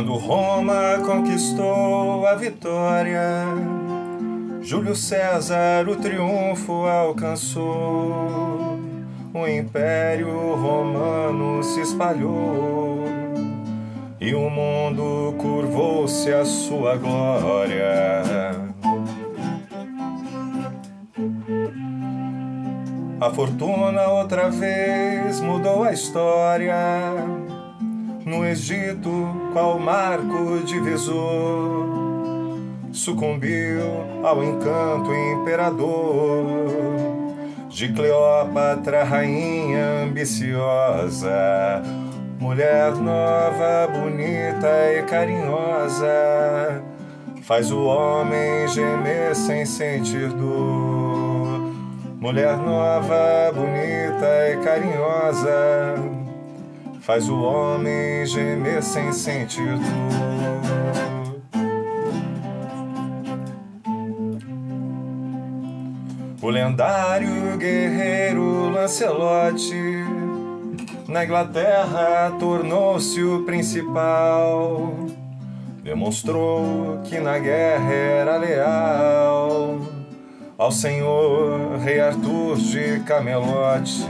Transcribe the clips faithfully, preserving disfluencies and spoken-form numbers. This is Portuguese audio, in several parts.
Quando Roma conquistou a vitória, Júlio César o triunfo alcançou. O Império Romano se espalhou e o mundo curvou-se à sua glória. A fortuna outra vez mudou a história. No Egito, qual marco divisor, sucumbiu ao encanto imperador de Cleópatra, rainha ambiciosa, mulher nova, bonita e carinhosa, faz o homem gemer sem sentir dor. Mulher nova, bonita e carinhosa, faz o homem gemer sem sentir dor. O lendário guerreiro Lancelote na Inglaterra tornou-se o principal. Demonstrou que na guerra era leal ao senhor rei Arthur de Camelote.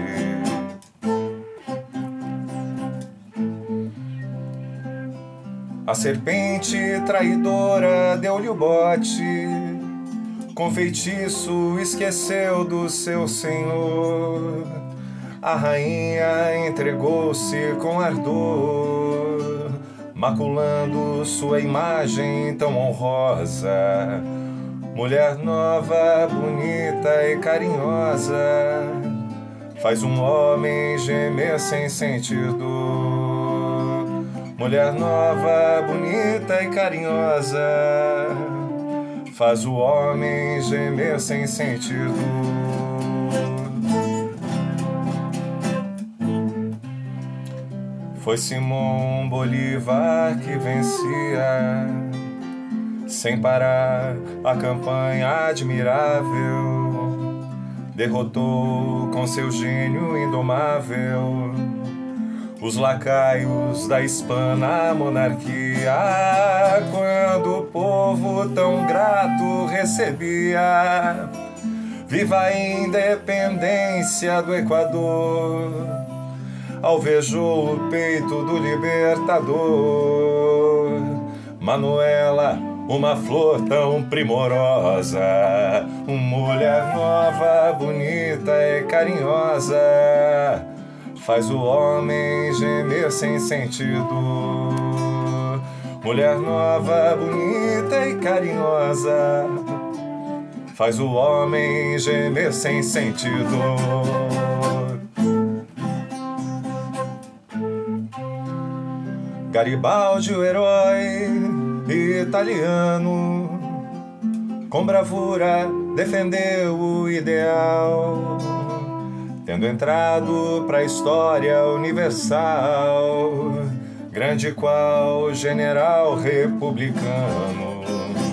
A serpente traidora deu-lhe o bote, com feitiço esqueceu do seu senhor. A rainha entregou-se com ardor, maculando sua imagem tão honrosa. Mulher nova, bonita e carinhosa, faz um homem gemer sem sentir dor. Mulher nova, bonita e carinhosa, faz o homem gemer sem sentir dor. Foi Simão Bolívar que vencia, sem parar a campanha admirável, derrotou com seu gênio indomável os lacaios da hispana monarquia. Quando o povo tão grato recebia viva a independência do Equador, alvejou o peito do libertador. Manuela, uma flor tão primorosa, mulher nova, bonita e carinhosa, faz o homem gemer sem sentir dor. Mulher nova, bonita e carinhosa, faz o homem gemer sem sentir dor. Garibaldi, o herói italiano, com bravura defendeu o ideal, tendo entrado pra história universal, grande qual general republicano.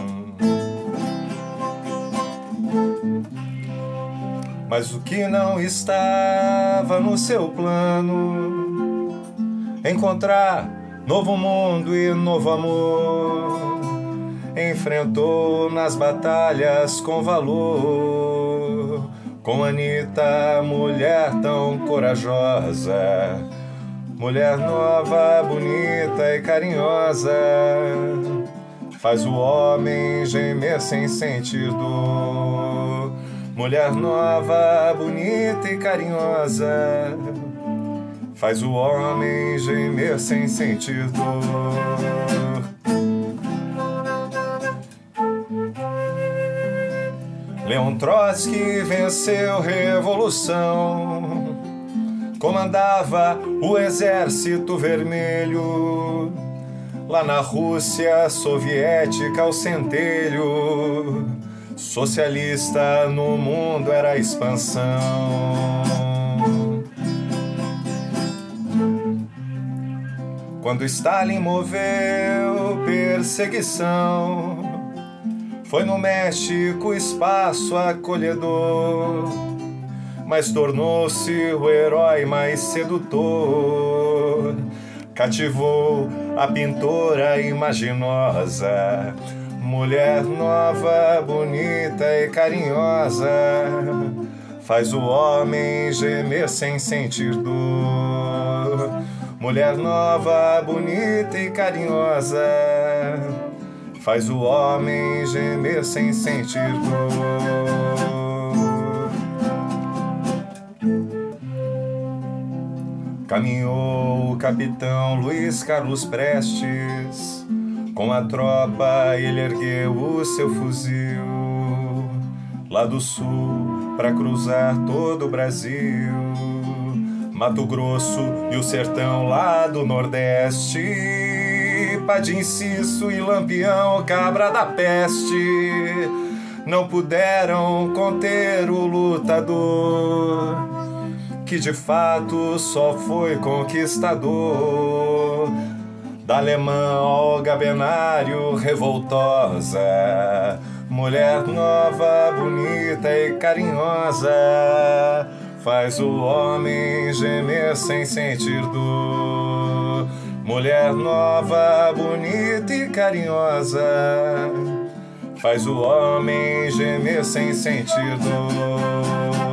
Mas o que não estava no seu plano, encontrar novo mundo e novo amor, enfrentou nas batalhas com valor. Com Anita, mulher tão corajosa, mulher nova, bonita e carinhosa, faz o homem gemer sem sentir dor. Mulher nova, bonita e carinhosa, faz o homem gemer sem sentir dor. Leon Trotsky venceu revolução, comandava o exército vermelho, lá na Rússia soviética ao centelho, socialista no mundo era a expansão. Quando Stalin moveu perseguição, foi no México espaço acolhedor, mas tornou-se o herói mais sedutor. cativou a pintora imaginosa, mulher nova, bonita e carinhosa, faz o homem gemer sem sentir dor. Mulher nova, bonita e carinhosa, faz o homem gemer sem sentir dor. Caminhou o capitão Luiz Carlos Prestes, com a tropa ele ergueu o seu fuzil, lá do sul pra cruzar todo o Brasil, Mato Grosso e o sertão lá do Nordeste, Padim, Cisso e Lampião, cabra da peste, não puderam conter o lutador, que de fato só foi conquistador. Da alemã ao gabenário revoltosa, mulher nova, bonita e carinhosa, faz o homem gemer sem sentir dor. Mulher nova, bonita e carinhosa, faz o homem gemer sem sentir dor.